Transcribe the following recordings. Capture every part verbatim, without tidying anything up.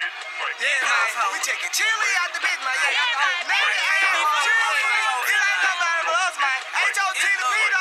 Yeah, man, we taking chili out the bitch, man. Yeah, y'all know, man. Hey, chili. It ain't nobody but us, man. H O T the beat,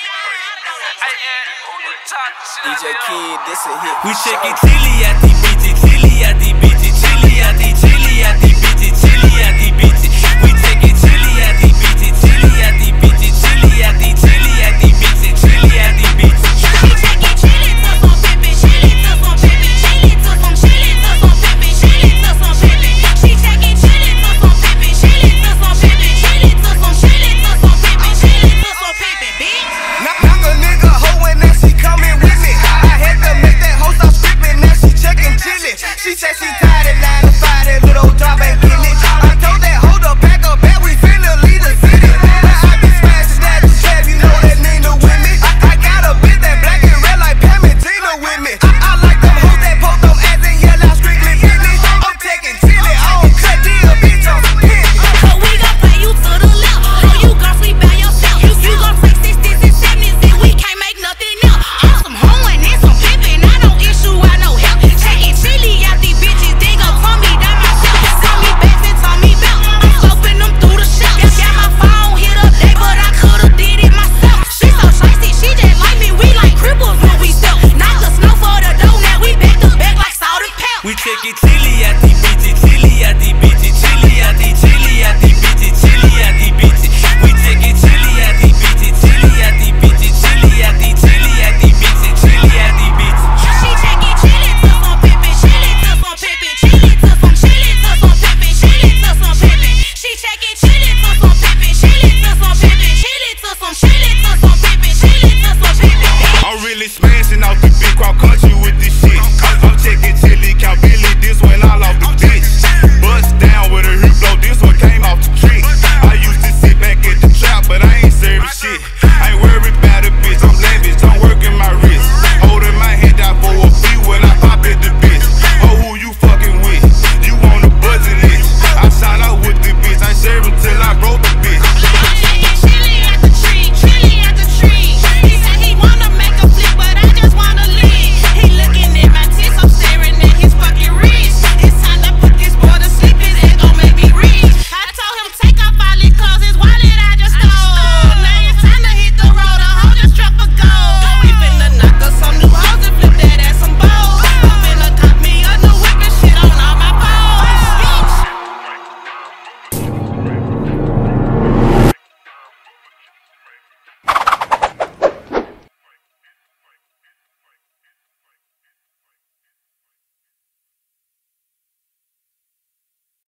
D J Kid, this a hit. We taking chili at the bitches, chili at the bitches, chili at the chili at the bitches, chili at the bitches. We taking chili at the bitches, chili at the bitches, chili at the chili at the bitches, chili at the bitches. We taking chili to some pimpin', chili to some pimpin', chili to some chili to some pimpin', chili to some pimpin'. She taking chili to some pimpin', chili to some pimpin', chili to some chili to some pimpin', chili to some pimpin', bitch. knock a nigga hoe and now she coming with me. I had to make that hoe stop stripping, now she checking chili. She said she tired of nine to five, that little job ain't getting it. I told that hoe to pack up back, we finna leave the city. Now I be smashing that new tab, you know that Nina with me. I, I got a bitch that black and red like Pam and Tina with me. I, I like them hoes that post them ass and yell out strictly business. I'm taking chili, I don't cut deal, bitch, I'm some pimp. Cause we gon' play you to the left, so you gon' sleep by yourself. You, you gon' take sixties and seventies and we can't make nothing else. I'm some hoeing and some pimpin', I don't issue out no help. Taking chili out these bitches, they gon' turn me down myself. Turn me back and turn me back, I'm scoping them through the shelf. Got my phone hit up day, but I coulda did it myself. She so tracy, she just like me, we like cripples when we step. Knock the snow for the dough, now we back to back like salt and pepper. We taking chili at the bitches, chili at the bitches, chili